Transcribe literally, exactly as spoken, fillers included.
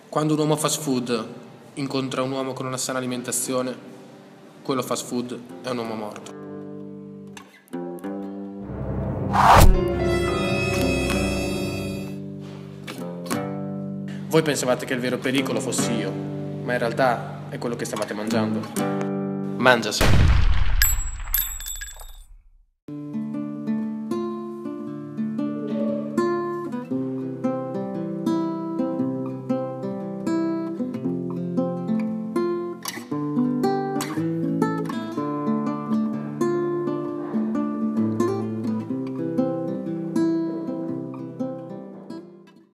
Quando un uomo fast food incontra un uomo con una sana alimentazione, quello fast food è un uomo morto. Voi pensavate che il vero pericolo fossi io, ma in realtà è quello che stavate mangiando. Mangiaselo.